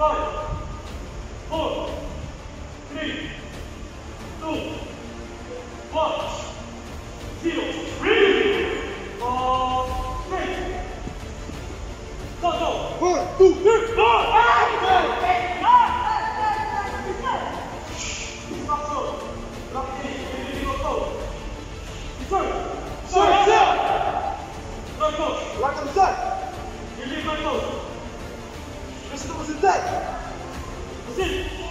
5, 4, 3, 2, 1, 0. Ready? Ready. Go, go. 1, 2, 3, 4. Right on the side. You leave my nose. Listen to what's inside. That's it.